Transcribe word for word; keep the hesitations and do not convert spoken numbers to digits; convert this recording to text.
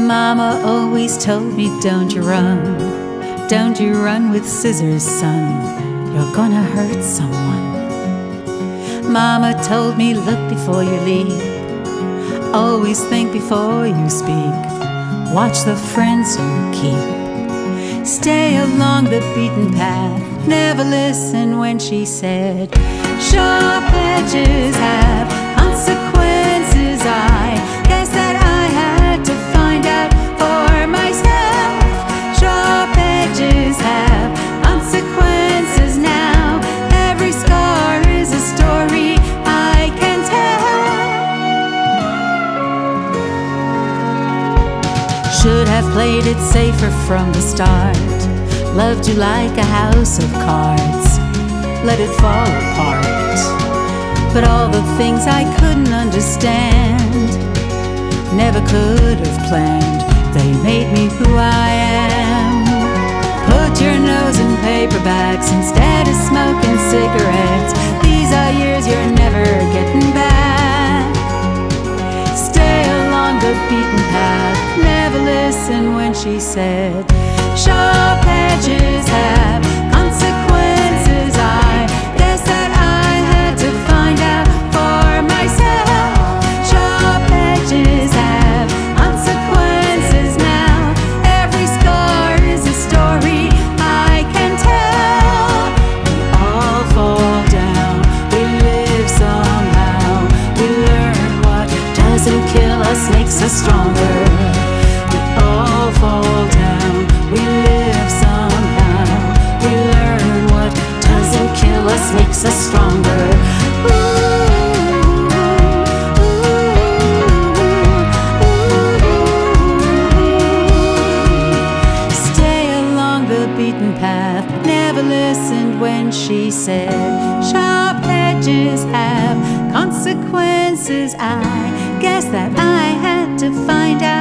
Mama always told me, don't you run, don't you run with scissors, son, you're gonna hurt someone. Mama told me, look before you leap, always think before you speak, watch the friends you keep. Stay along the beaten path, never listen when she said, sharp edges have consequences. I guess that I had to find out for myself. Sharp edges have consequences now. Every scar is a story I can tell. Should have played it safer from the start, loved you like a house of cards, let it fall apart. But all the things I couldn't understand, never could have planned, they made me who I am. Put your nose in paperbacks instead of smoking cigarettes. These are years you're never getting back. Stay along the beaten path, never listen when she said, sharp edges have consequences. I guess that I had to find out for myself. Sharp edges have consequences now. Every scar is a story I can tell. We all fall down, we live somehow. We learn what doesn't kill us makes us stronger. We all fall down, we live somehow. We learn what doesn't kill us makes us stronger. Ooh, ooh, ooh. Stay along the beaten path, never listened when she said, sharp edges have consequences. I guess that I had to find out